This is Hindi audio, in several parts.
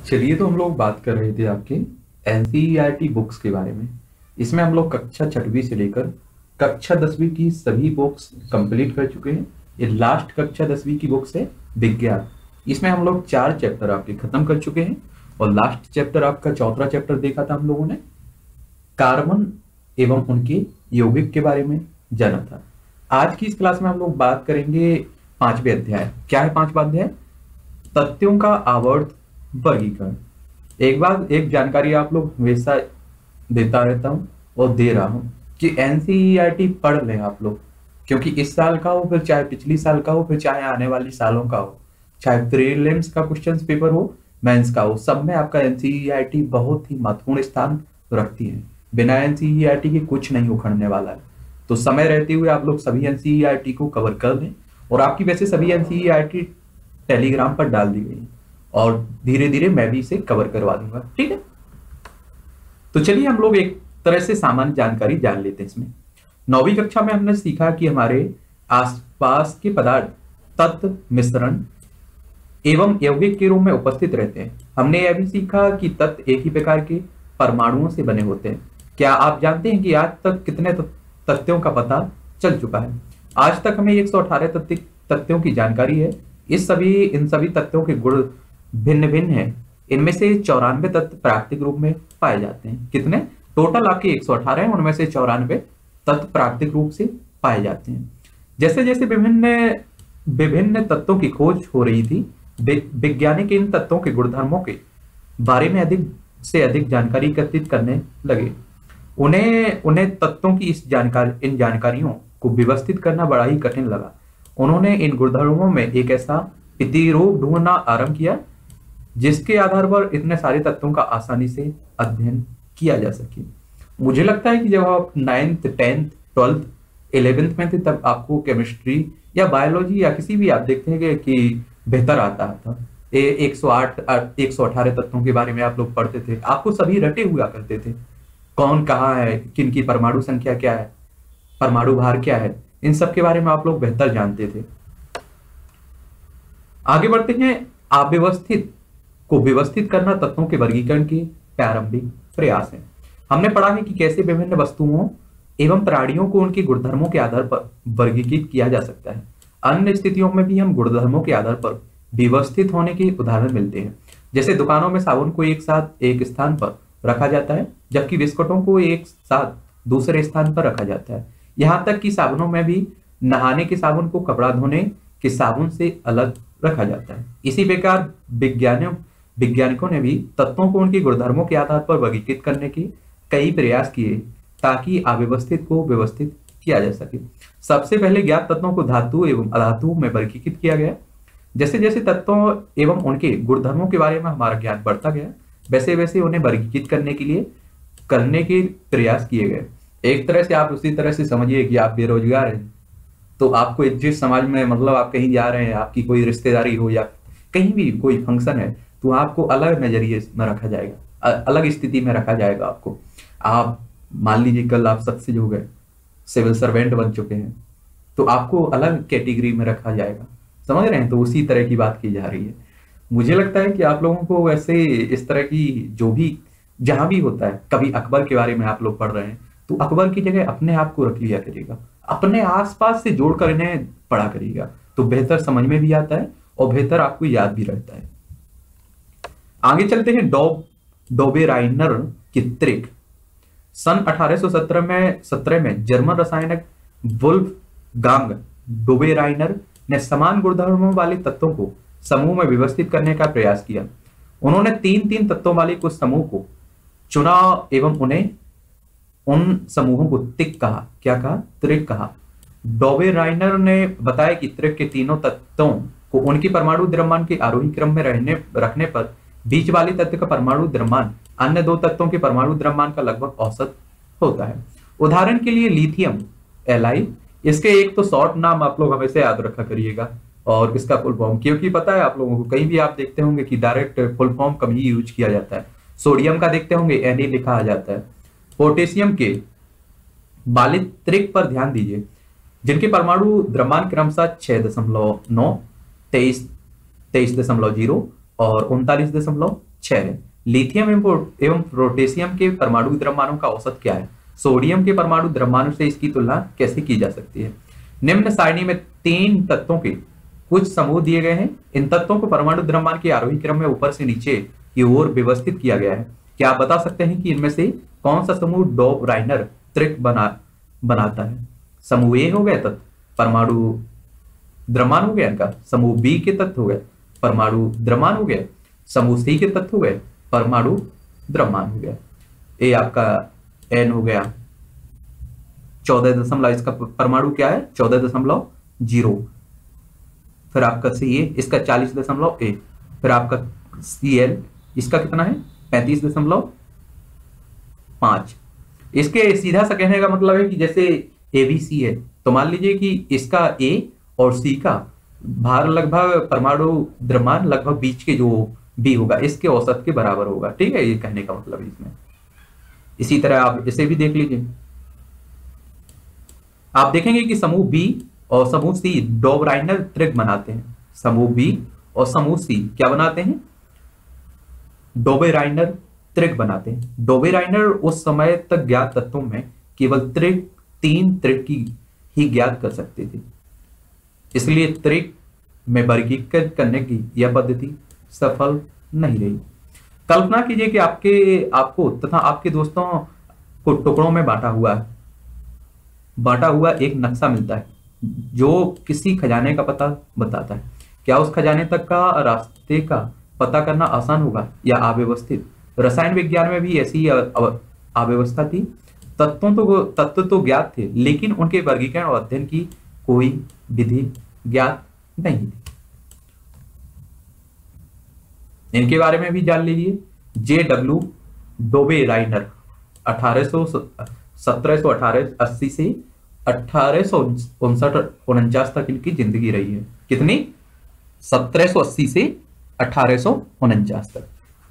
चलिए, तो हम लोग बात कर रहे थे आपके एनसीईआरटी बुक्स के बारे में। इसमें हम लोग कक्षा छठवीं से लेकर कक्षा 10वीं की सभी बुक्स कंप्लीट कर चुके हैं। ये लास्ट कक्षा 10वीं की बुक्स है विज्ञान। इसमें हम लोग 4 चैप्टर आपके खत्म कर चुके हैं और लास्ट चैप्टर आपका चौथा चैप्टर देखा था हम लोगों ने, कार्बन एवं उनके यौगिक के बारे में जाना था। आज की इस क्लास में हम लोग बात करेंगे 5वें अध्याय। क्या है 5वां अध्याय? तथ्यों का आवर्त वर्गीकरण। एक बार एक जानकारी आप लोग हमेशा देता रहता हूं और दे रहा हूं कि एनसीईआरटी पढ़ लें आप लोग, क्योंकि इस साल का हो, फिर चाहे पिछली साल का हो, फिर चाहे आने वाली सालों का हो, चाहे प्रीलिम्स का क्वेश्चन पेपर हो, मेंस का हो, सब में आपका एनसीईआरटी बहुत ही महत्वपूर्ण स्थान रखती है। बिना एनसीईआरटी के कुछ नहीं उखड़ने वाला है। तो समय रहते हुए आप लोग सभी एनसीईआरटी को कवर कर लें। और आपकी वैसे सभी एनसीईआरटी टेलीग्राम पर डाल दी गई है और धीरे धीरे मैं भी इसे कवर करवा दूंगा, ठीक है। तो चलिए हम लोग एक तरह से सामान्य जानकारी जान लेते हैं इसमें। 9वीं कक्षा में हमने सीखा कि हमारे आसपास के पदार्थ तत्व मिश्रण एवं यौगिक के रूप में उपस्थित रहते हैं। हमने यह भी सीखा कि तत्व एक ही प्रकार के परमाणुओं से बने होते हैं। क्या आप जानते हैं कि आज तक कितने तथ्यों का पता चल चुका है? आज तक हमें 118 तथ्यों की जानकारी है। इन सभी तथ्यों के गुण भिन्न भिन्न हैं। इनमें से 94 तत्व प्राकृतिक रूप में पाए जाते हैं। कितने? टोटल आपके 118 हैं, उनमें से 94 तत्व प्राकृतिक रूप से पाए जाते हैं। जैसे जैसे विभिन्न विभिन्न तत्वों की खोज हो रही थी, वैज्ञानिक इन तत्वों के गुणधर्मों के बारे में अधिक से अधिक जानकारी एकत्रित करने लगे। उन्हें उन्हें तत्वों की इन जानकारियों को व्यवस्थित करना बड़ा ही कठिन लगा। उन्होंने इन गुणधर्मों में एक ऐसा प्रतिरूप ढूंढना आरंभ किया जिसके आधार पर इतने सारे तत्वों का आसानी से अध्ययन किया जा सके। मुझे लगता है कि जब आप 9th 10th 12th 11th में थे, तब आपको केमिस्ट्री या बायोलॉजी या किसी भी आप देखते हैं कि बेहतर आता था। 118 तत्वों के बारे में आप लोग पढ़ते थे, आपको सभी रटे हुआ करते थे। कौन कहाँ है, किन की परमाणु संख्या क्या है, परमाणु भार क्या है, इन सब के बारे में आप लोग बेहतर जानते थे। आगे बढ़ते हैं। अव्यवस्थित को व्यवस्थित करना तत्वों के वर्गीकरण के प्रारंभिक प्रयास है। हमने पढ़ा है कि कैसे विभिन्न वस्तुओं एवं प्राणियों को उनके गुणधर्मों के आधार पर वर्गीकृत किया जा सकता है। अन्य स्थितियों में भी हम गुणधर्मों के आधार पर व्यवस्थित होने के उदाहरण मिलते हैं। जैसे दुकानों में साबुन को एक साथ एक स्थान पर रखा जाता है, जबकि बिस्कुटों को एक साथ दूसरे स्थान पर रखा जाता है। यहाँ तक कि साबुनों में भी नहाने के साबुन को कपड़ा धोने के साबुन से अलग रखा जाता है। इसी प्रकार वैज्ञानिकों ने भी तत्वों को उनके गुणधर्मों के आधार पर वर्गीकृत करने के कई प्रयास किए ताकि अव्यवस्थित को व्यवस्थित किया जा सके। सबसे पहले ज्ञात तत्वों को धातु एवं अधातु में वर्गीकृत किया गया। जैसे जैसे तत्वों एवं उनके गुणधर्मों के बारे में हमारा ज्ञान बढ़ता गया, वैसे वैसे उन्हें वर्गीकृत करने के प्रयास किए गए। एक तरह से आप उसी तरह से समझिए कि आप बेरोजगार हैं, तो आपको जिस समाज में, मतलब आप कहीं जा रहे हैं, आपकी कोई रिश्तेदारी हो या कहीं भी कोई फंक्शन है, तो आपको अलग नजरिए में रखा जाएगा, अलग स्थिति में रखा जाएगा आपको। आप मान लीजिए कल आप सक्सेस हो गए, सिविल सर्वेंट बन चुके हैं, तो आपको अलग कैटेगरी में रखा जाएगा। समझ रहे हैं? तो उसी तरह की बात की जा रही है। मुझे लगता है कि आप लोगों को वैसे इस तरह की जो भी जहां भी होता है, कभी अकबर के बारे में आप लोग पढ़ रहे हैं, तो अकबर की जगह अपने आप को रख लिया करिएगा, अपने आसपास से जोड़कर इन्हें पढ़ा करिएगा, तो बेहतर समझ में भी आता है और बेहतर आपको याद भी रहता है। आगे चलते हैं। डोबेराइनर की त्रिक। सन 1817 में जर्मन रसायनक वुल्फगांग डोबेराइनर ने समान गुणधर्मों वाले तत्वों को समूह में व्यवस्थित करने का प्रयास किया। उन्होंने 3-3 तत्वों वाले कुछ समूह को चुना एवं उन्हें उन समूहों को त्रिक कहा। क्या कहा? त्रिक कहा। डोबेराइनर ने बताया कि त्रिक के तीनों तत्वों को उनकी परमाणु द्रव्यमान के आरोही क्रम में रखने पर बीच वाले तत्व का परमाणु द्रव्यमान अन्य 2 तत्वों के परमाणु द्रव्यमान का लगभग औसत होता है। उदाहरण के लिए लिथियम Li, इसके एक तो शॉर्ट नाम आप लोग हमेशा याद रखा करिएगा और इसका फुल फॉर्म, क्योंकि पता है आप लोगों को कहीं भी आप देखते होंगे कि डायरेक्ट फुल फॉर्म कम ही यूज किया जाता है। सोडियम का देखते होंगे Na लिखा आ जाता है। पोटेशियम के वाले त्रिक पर ध्यान दीजिए, जिनके परमाणु द्रव्यमान क्रमशः 6.9, 23.0 और 39.4 6 है। लिथियम एवं पोटेशियम के परमाणु द्रव्यमानों का औसत क्या है? सोडियम के परमाणु द्रव्यमानों से इसकी तुलना कैसे की जा सकती है? निम्न सारणी में 3 तत्वों के कुछ समूह दिए गए हैं। इन तत्वों को परमाणु द्रव्यमान के आरोही क्रम में ऊपर से नीचे की ओर व्यवस्थित किया गया है। क्या आप बता सकते हैं कि इनमें से कौन सा समूह डॉ राइनर त्रिक बनाता है? समूह ए हो गया तत्व परमाणु द्रव्यमान हो गया इनका, समूह बी के तत्व हो गए परमाणु द्रव्यमान हो गया, समूह सी के तत्व हो गए परमाणु द्रव्यमान हो गया। ए आपका एन हो गया 14 इसका परमाणु क्या है 14.0, फिर आपका सी ए इसका 40.1, फिर आपका सी एल इसका कितना है 35.5। इसके सीधा सा कहने का मतलब है कि जैसे ए बी सी है तो मान लीजिए कि इसका ए और सी का भार लगभग परमाणु द्रव्यमान लगभग बीच के जो बी होगा इसके औसत के बराबर होगा। ठीक है, ये कहने का मतलब है इसमें। इसी तरह आप इसे भी देख लीजिए, आप देखेंगे कि समूह बी और समूह सी डॉ राइनर त्रिक बनाते हैं। समूह बी और समूह सी क्या बनाते हैं? डॉबे राइनर त्रिक बनाते हैं। डॉबे राइनर उस समय तक ज्ञात तत्वों में केवल 3 त्रिक की ही ज्ञात कर सकते थे, इसलिए त्रिक में वर्गीकृत करने की यह पद्धति सफल नहीं रही। कल्पना कीजिए कि आपको तथा आपके दोस्तों को टुकड़ों में बांटा हुआ एक नक्शा मिलता है जो किसी खजाने का पता बताता है। क्या उस खजाने तक का रास्ते का पता करना आसान होगा या अव्यवस्थित? रसायन विज्ञान में भी ऐसी अव्यवस्था थी। तत्व तो ज्ञात थे लेकिन उनके वर्गीकरण और अध्ययन की कोई विधि ज्ञात नहीं थी। इनके बारे में भी जान लीजिए। JW डोबे राइनर 1780 से 1859 तक इनकी जिंदगी रही है। कितनी? 1780 से 1849 तक।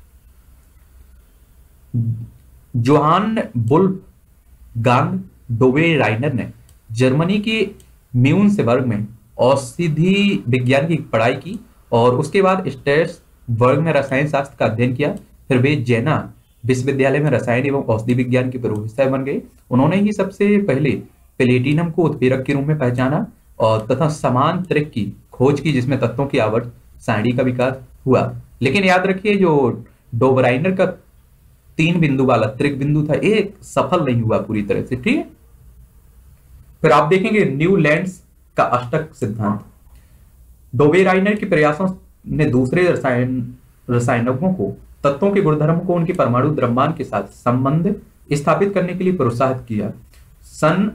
जोहान वुल्फगांग डोबे राइनर ने जर्मनी के म्यूनिसबर्ग में औषधि विज्ञान की पढ़ाई की और उसके बाद स्ट्रेसबर्ग में रसायन शास्त्र का अध्ययन किया। फिर वे जेना विश्वविद्यालय में रसायन एवं औषधि विज्ञान के प्रोफेसर बन गए। उन्होंने ही सबसे पहले प्लेटिनम को उत्प्रेरक के रूप में पहचाना और तथा समान त्रिक की खोज की जिसमें तत्वों की आवर्त सारणी का विकास हुआ। लेकिन याद रखिए जो डोबराइनर का 3 बिंदु वाला त्रिक बिंदु था एक सफल नहीं हुआ पूरी तरह से। ठीक है, फिर आप देखेंगे न्यूलैंड्स का अष्टक सिद्धांत। डोबेराइनर के प्रयासों ने दूसरे रसायनज्ञों को तत्वों के गुणधर्म को उनके परमाणु द्रव्यमान के साथ संबंध स्थापित करने के लिए प्रोत्साहित किया। सन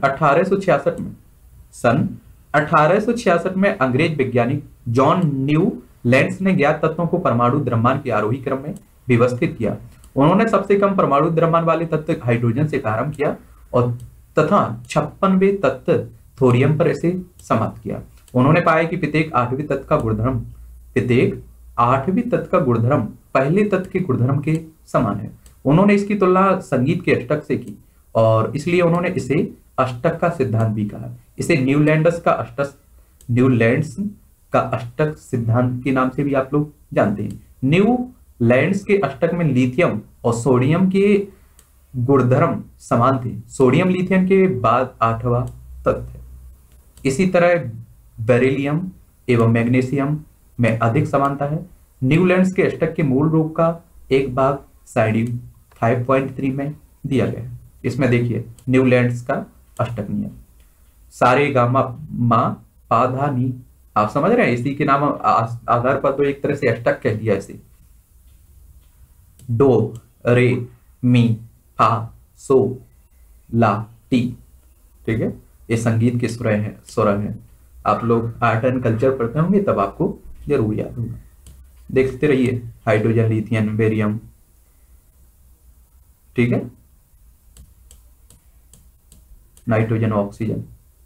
1866 में अंग्रेज वैज्ञानिक जॉन न्यूलैंड्स ने ज्ञात तत्वों को परमाणु द्रव्यमान के आरोही क्रम में व्यवस्थित किया। उन्होंने सबसे कम परमाणु द्रव्यमान वाले तत्व हाइड्रोजन से प्रारंभ किया और तथा 56वें तत्व थोरियम पर इसे समाप्त किया। उन्होंने पाया कि प्रत्येक 8वें तत्व का गुणधर्म पहले तत्व के गुणधर्म के समान है। उन्होंने इसकी तुलना संगीत के अष्टक से की और इसलिए उन्होंने इसे अष्टक का सिद्धांत भी कहा। इसे न्यूलैंड्स का अष्टक सिद्धांत के नाम से भी आप लोग जानते हैं। न्यूलैंड्स के अष्टक में लिथियम और सोडियम के गुणधर्म समान थे। सोडियम लिथियम के बाद 8वां तत्व है। इसी तरह बेरिलियम एवं मैग्नीशियम में अधिक समानता है। न्यूलैंड्स के अष्टक के मूल रूप का एक भाग सारणी 5.3 में दिया गया है। इसमें देखिए न्यूलैंड्स का अष्टक नियम सारे गामा मा पा धा नी, आप समझ रहे हैं? इसी के नाम आधार पर तो एक तरह से अष्टक कह दिया इसे। डो रे मी फा सो ला टी। ठीक है, ये संगीत के स्वर हैं। आप लोग आर्ट एंड कल्चर पढ़ते होंगे तब आपको जरूर याद होगा। देखते रहिए हाइड्रोजन लिथियम बेरियम। ठीक है, नाइट्रोजन ऑक्सीजन।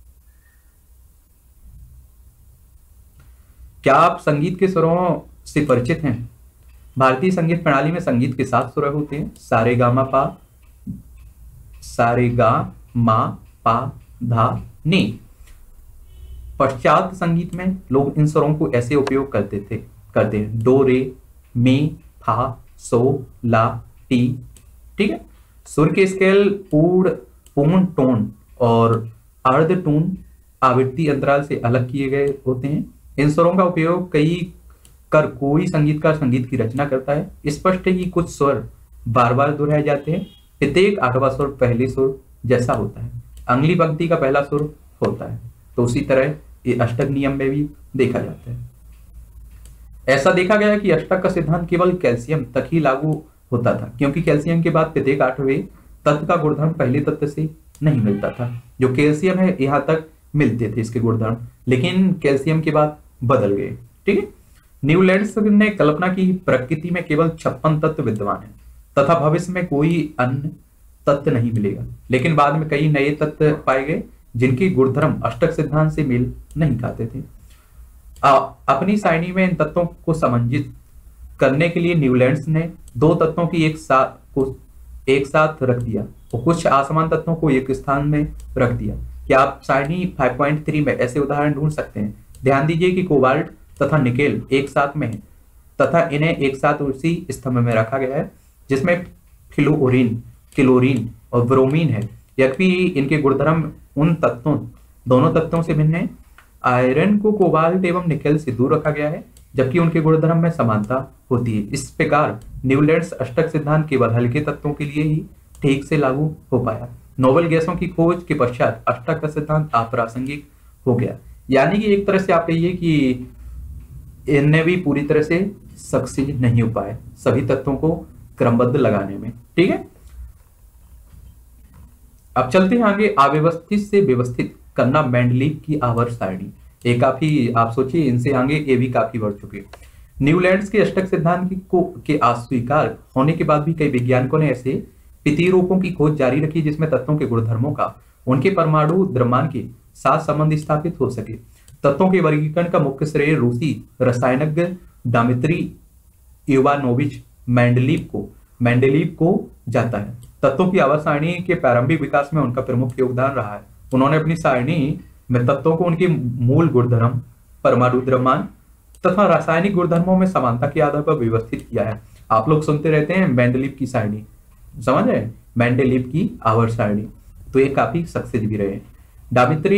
क्या आप संगीत के स्वरों से परिचित हैं? भारतीय संगीत प्रणाली में संगीत के 7 स्वर होते हैं। सारे गा मा पा धा नी। पश्चात संगीत में लोग इन स्वरों को ऐसे उपयोग करते हैं। डो रे मी फा सो, ला, टी। ठीक है। सुर के स्केल पूर्ण टोन और अर्ध टोन आवृत्ति अंतराल से अलग किए गए होते हैं। इन स्वरों का उपयोग कोई संगीतकार संगीत की रचना करता है। स्पष्ट है कि कुछ स्वर बार बार दोहराए जाते हैं। प्रत्येक आठवां स्वर पहले सुर जैसा होता है, अगली पंक्ति का पहला सुर होता है। तो उसी तरह ये अष्टक नियम में भी देखा जाता है। ऐसा देखा गया कि अष्टक का सिद्धांत केवल कैल्शियम तक ही लागू होता था, क्योंकि कैल्शियम के बाद प्रत्येक आठवें तत्व का गुणधर्म पहले तत्व से नहीं मिलता था। जो कैल्शियम है यहां तक मिलते थे इसके गुणधर्म, लेकिन कैल्शियम के बाद बदल गए। ठीक है। न्यूलैंड्स ने कल्पना की प्रकृति में केवल 56 तत्व विद्यमान है तथा भविष्य में कोई अन्य तत्व नहीं मिलेगा, लेकिन बाद में कई नए तत्व पाए गए जिनके गुणधर्म अष्टक सिद्धांत से मेल नहीं खाते थे। अपनी सारणी में इन तत्वों को समंजित करने के लिए न्यूलैंड्स ने दो तत्वों की एक साथ रख दिया और कुछ असमान तत्वों को एक स्थान में रख दिया। क्या आप सारणी 5.3 में ऐसे उदाहरण ढूंढ सकते हैं? ध्यान दीजिए कि कोबाल्ट तथा निकेल एक साथ में है तथा इन्हें एक साथ उसी स्तंभ में रखा गया है जिसमें फ्लोरीन, क्लोरीन और ब्रोमीन है। यद्यपि इनके गुणधर्म दोनों तत्वों से भिन्न है। आयरन को कोबाल्ट एवं निकेल से दूर रखा गया है, जबकि उनके गुणधर्म में समानता होती है। इस प्रकार न्यूलैंड्स अष्टक सिद्धांत केवल हल्के तत्वों के लिए ही ठीक से लागू हो पाया। नोबेल गैसों की खोज के पश्चात अष्टक का सिद्धांत अप्रासंगिक हो गया। यानी कि एक तरह से आप कहिए कि इनने भी पूरी तरह से सक्सेस नहीं हो पाए सभी तत्वों को क्रमबद्ध लगाने में। ठीक है। अब चलते हैं आगे। अव्यवस्थित से व्यवस्थित करना मेंडलीव की आवर्त सारणी। ये काफी, आप सोचिए, इनसे आगे ये भी काफी बढ़ चुके। न्यूलैंड्स के अष्टक सिद्धांत के अस्वीकार होने के बाद भी कई वैज्ञानिकों ने ऐसे प्रतिरूपों की खोज जारी रखी जिसमें तत्वों के गुणधर्मों का उनके परमाणु द्रव्यमान के साथ संबंध स्थापित हो सके। तत्वों के वर्गीकरण का मुख्य श्रेय रूसी रसायनज्ञ डामित्री इवानोविच मेंडलीव को जाता है। तत्वों की आवर्त सारणी के प्रारंभिक विकास में उनका प्रमुख योगदान रहा है। उन्होंने अपनी सारणी में तत्वों को उनके मूल गुणधर्म, परमाणु द्रव्यमान तथा रासायनिक गुणधर्मों में समानता के आधार पर व्यवस्थित किया है। आप लोग सुनते रहते हैं मेंडलीव की सारणी, समझ रहे हैं, मेंडलीव की आवर्त सारणी, तो ये काफी सक्सेस भी रहे। डामित्री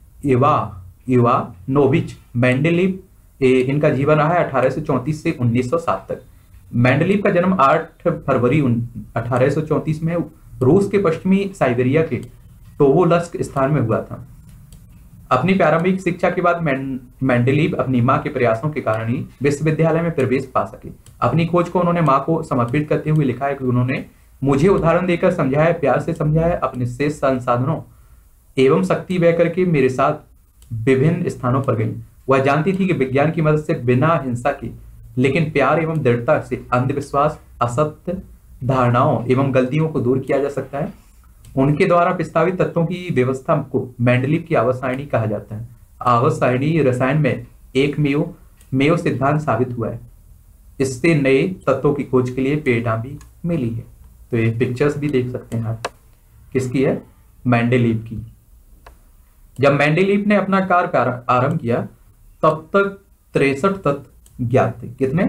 इवानोविच मेंडलीव, इनका जीवन रहा है 1834 से 1907 तक। मेंडलीव का जन्म 8 फरवरी 1834 में रूस के पश्चिमी साइबेरिया के टोवोलस्क स्थान में हुआ था। अपनी प्रारंभिक शिक्षा के बाद मेंडलीव अपनी मां के प्रयासों के कारण ही विश्वविद्यालय में प्रवेश पा सके। अपनी खोज को उन्होंने मां को समर्पित करते हुए लिखा है कि उन्होंने मुझे उदाहरण देकर समझाया, प्यार से समझाया, अपने शेष संसाधनों एवं शक्ति व्यय करके मेरे साथ विभिन्न स्थानों पर गई। वह जानती थी कि विज्ञान की मदद से बिना हिंसा के लेकिन प्यार एवं दृढ़ता से अंधविश्वास, असत्य धारणाओं एवं गलतियों को दूर किया जा सकता है। उनके द्वारा प्रस्तावित तत्वों की व्यवस्था को मेंडलीव की आवर्त सारणी कहा जाता है। आवर्त सारणी रसायन में एक मेयो सिद्धांत साबित हुआ है। इससे नए तत्वों की खोज के लिए प्रेरणा भी मिली है। तो ये पिक्चर्स भी देख सकते हैं आप, किसकी है? मेंडलीव की। जब मेंडलीव ने अपना कार्य आरंभ किया तब तक 63 तत्व ज्ञात थे। कितने?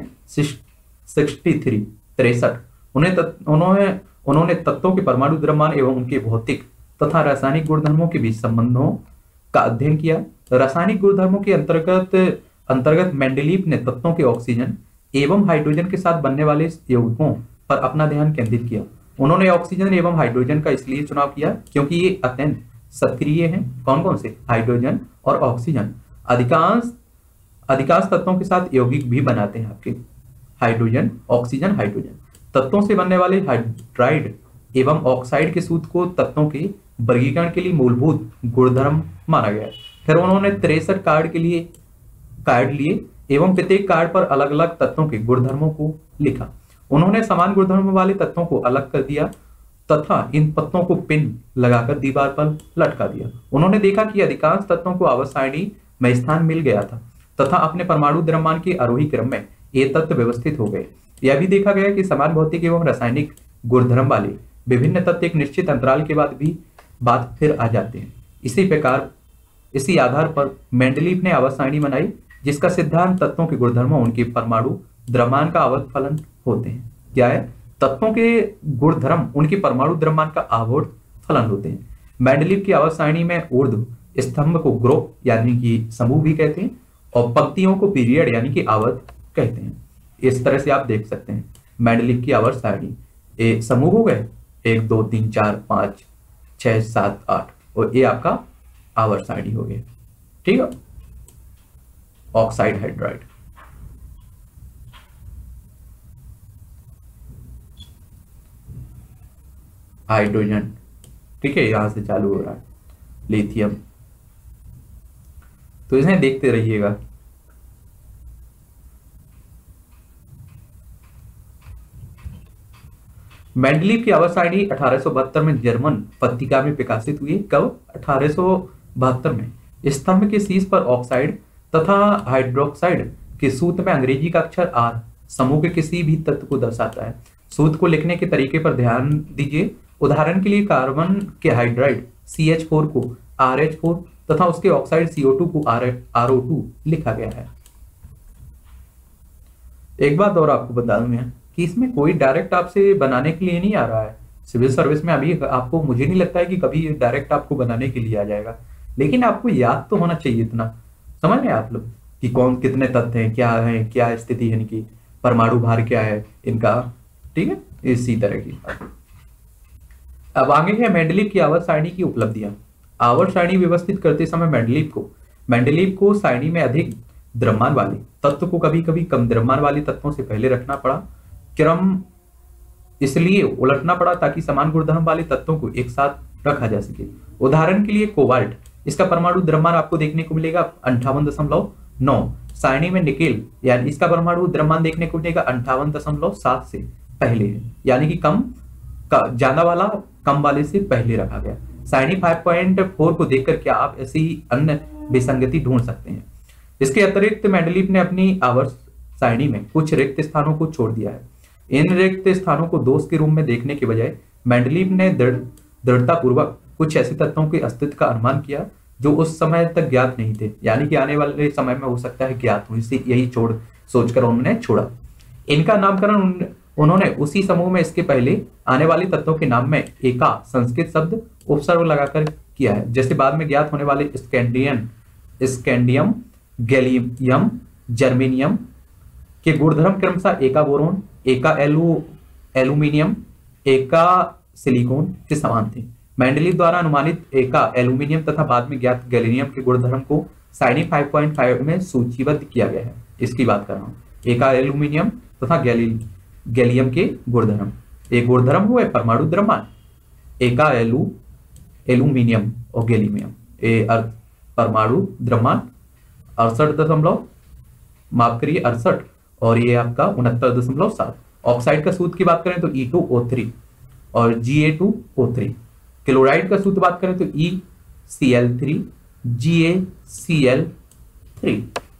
63। उन्होंने तत्वों के परमाणु द्रव्यमान एवं उनके भौतिक तथा रासायनिक गुणधर्मों के बीच संबंधों का अध्ययन किया। रासायनिक गुणधर्मों के अंतर्गत मेंडलीव ने तत्वों के ऑक्सीजन एवं हाइड्रोजन के साथ बनने वाले यौगिकों पर अपना ध्यान केंद्रित किया। उन्होंने ऑक्सीजन एवं हाइड्रोजन का इसलिए चुनाव किया क्योंकि ये अत्यंत सक्रिय हैं। कौन कौन से? हाइड्रोजन और ऑक्सीजन। अधिकांश तत्वों के साथ यौगिक भी बनाते हैं आपके, हाइड्रोजन, ऑक्सीजन, हाइड्रोजन। तत्वों से बनने वाले हाइड्राइड एवं ऑक्साइड के सूत्र को तत्वों के वर्गीकरण के लिए मूलभूत गुणधर्म माना गया। फिर उन्होंने 63 कार्ड लिए एवं प्रत्येक कार्ड पर अलग अलग तत्वों के गुणधर्मों को लिखा। उन्होंने समान गुणधर्म वाले तत्वों को अलग कर दिया तथा इन तत्वों को पिन लगाकर दीवार पर लटका दिया। उन्होंने देखा कि अधिकांश तत्वों को आवर्त सारणी में स्थान मिल गया था तथा अपने परमाणु द्रव्यमान के आरोही क्रम में ये तत्व व्यवस्थित हो गए। यह भी देखा गया कि समान भौतिक एवं रासायनिक गुणधर्म वाले विभिन्न तत्व एक निश्चित अंतराल के बाद फिर आ जाते हैं। इसी आधार पर मेंडलीव ने आवर्त सारणी बनाई जिसका सिद्धांत तत्वों के गुणधर्मों, उनके परमाणु द्रव्यमान का आवर्त फलन होते हैं। क्या है, तत्वों के गुणधर्म उनके परमाणु द्रव्यमान का आवर्त फलन होते हैं। मेंडलीव की आवर्त सारणी में ऊर्ध्व स्तंभ को ग्रुप यानी कि समूह भी कहते हैं और पंक्तियों को पीरियड यानी कि आवर्त कहते हैं। इस तरह से आप देख सकते हैं मेंडलीव की आवर्त सारणी, एक समूह हो गए 1 2 3 4 5 6 7 8 और ये आपका आवर्त सारणी हो गया। ठीक है, ऑक्साइड हाइड्राइड। हाइड्रोजन, ठीक है, यहां से चालू हो रहा है, लिथियम। तो इसे देखते रहिएगा। मेंडलीव की आवर्त सारणी 1872 में जर्मन पत्रिका में प्रकाशित हुई। कब? 1872 में। स्तंभ के शीर्ष पर ऑक्साइड तथा हाइड्रोक्साइड के सूत्र में अंग्रेजी का अक्षर आर समूह के किसी भी तत्व को दर्शाता है। सूत्र को लिखने के तरीके पर ध्यान दीजिए। उदाहरण के लिए कार्बन के हाइड्राइड CH4 को RH4 तथा उसके ऑक्साइड CO2 को RO2 लिखा गया है। एक बात और आपको बता दूं मैं कि इसमें कोई डायरेक्ट आपसे बनाने के लिए नहीं आ रहा है। सिविल सर्विस में अभी आपको, मुझे नहीं लगता है कि कभी डायरेक्ट आपको बनाने के लिए आ जाएगा, लेकिन आपको याद तो होना चाहिए इतना, समझ रहे हैं आप लोग कि कौन कितने तत्व हैं, क्या स्थिति है इनकी, परमाणु भार क्या है इनका। ठीक है, इसी तरह की। अब आगे है मेंडलीव की आवर्त सारणी की उपलब्धियां। आवर्त सारणी व्यवस्थित करते समय मेंडलीव को सारणी में अधिक द्रव्यमान वाले तत्व को कभी कभी कम द्रव्यमान वाले तत्वों से पहले रखना पड़ा। क्रम इसलिए उलटना पड़ा ताकि समान गुणधर्म वाले तत्वों को एक साथ रखा जा सके। उदाहरण के लिए कोबाल्ट, इसका परमाणु द्रव्यमान आपको देखने को मिलेगा 58.9। सारणी में निकेल यानी इसका परमाणु द्रव्यमान देखने को मिलेगा 58.7 से पहले है, यानी कि ज्यादा वाला कम वाले से पहले रखा गया। सारणी 5.4 को देखकर क्या आप ऐसी अन्य विसंगति ढूंढ सकते हैं? इसके अतिरिक्त मेंडलीव ने अपनी आवर्त सारणी में कुछ रिक्त स्थानों को छोड़ दिया है। इन रिक्त स्थानों को दोष के रूप में देखने के बजाय मेंडलीव ने दृढ़तापूर्वक कुछ ऐसे तत्वों के अस्तित्व का अनुमान किया जो उस समय तक ज्ञात नहीं थे, यानी कि आने वाले समय में हो सकता है ज्ञात हो, इसे यही सोचकर उन्होंने छोड़ा। इनका नामकरण उन्होंने उसी समूह में इसके पहले आने वाले तत्वों के नाम में एका संस्कृत शब्द उपसर्ग लगाकर किया है, जैसे बाद में ज्ञात होने वाले स्कैंडियम, गैलियम, जर्मेनियम के गुणधर्म क्रमशः एका बोरोन, एका एल्यूमिनियम, एका सिलिकॉन के समान थे। मेंडलीव द्वारा अनुमानित एका एल्यूमिनियम तथा बाद में ज्ञात गैलियम के गुणधर्म को सारणी 5.5 में सूचीबद्ध किया गया है। इसकी बात कर रहा हूं, एका एल्यूमिनियम तथा गैलियम के गुणधर्म। एक गुणधर्म हुए परमाणु द्रव्यमान, एका एल्यूमिनियम और गैलियम परमाणु द्रव्यमान 68 और ये आपका 69.7। ऑक्साइड का सूत्र की बात करें तो E2O3 और Ga2O3। क्लोराइड का सूत्र बात करें तो ECl3 GaCl3।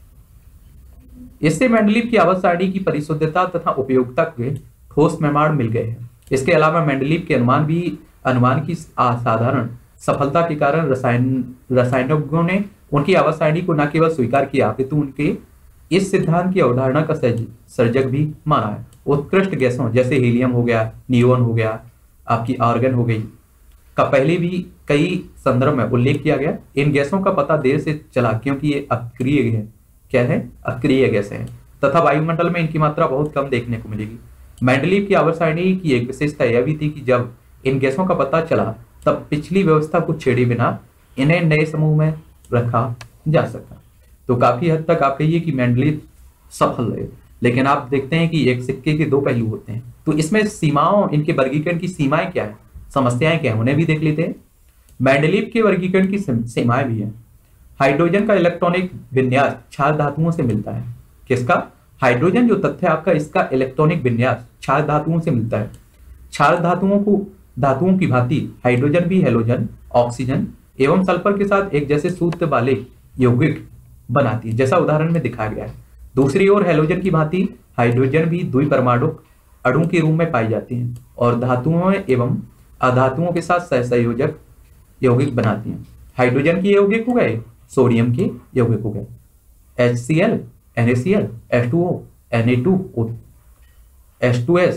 इससे मेंडलीव की आवर्त सारणी की परिशुद्धता तथा उपयोगिता के ठोस प्रमाण मिल गए हैं। इसके अलावा मेंडलीव के अनुमान की असाधारण सफलता के कारण रसायनज्ञों ने उनकी आवर्त सारणी को न केवल स्वीकार किया अपितु उनके इस सिद्धांत की अवधारणा का सर्जक भी माना है। उत्कृष्ट गैसों जैसे हीलियम हो गया, नियोन हो गया, आपकी आर्गन हो गई का पहले भी कई संदर्भ में उल्लेख किया गया। इन गैसों का पता देर से चला क्योंकि ये अक्रिय है, क्या है, अक्रिय गैसें हैं तथा वायुमंडल में इनकी मात्रा बहुत कम देखने को मिलेगी। मेंडलीव की आवर्त सारणी की एक विशेषता यह भी थी कि जब इन गैसों का पता चला तब पिछली व्यवस्था को छेड़े बिना इन्हें नए समूह में रखा जा सका। तो काफी हद तक आप कहिए कि मेंडलीव सफल रहे, लेकिन आप देखते हैं कि एक सिक्के के दो पहलू होते हैं। तो इसमें सीमाओं, इनके वर्गीकरण की सीमाएं क्या है, समस्याएं क्या है, उन्हें भी देख लेते हैं। मेंडलीव के वर्गीकरण की सीमाएं भी है। हाइड्रोजन का इलेक्ट्रॉनिक विन्यास क्षार धातुओं से मिलता है। किसका? हाइड्रोजन जो तथ्य आपका, इसका इलेक्ट्रॉनिक विन्यास क्षार धातुओं से मिलता है। क्षार धातुओं की भांति हाइड्रोजन भी हैलोजन, ऑक्सीजन एवं सल्फर के साथ एक जैसे सूत्र वाले यौगिक बनाती है, जैसा उदाहरण में दिखाया गया है। दूसरी ओर हैलोजन की भांति हाइड्रोजन भी द्विपरमाणुक अणु के रूप में पाई जाती है और धातुओं एवं अधातुओं के साथ सहसंयोजक यौगिक बनाती हैं। हाइड्रोजन के यौगिक हो गए, सोडियम के यौगिक हो गए, HCl, NaCl, H2O, Na2O, H2S,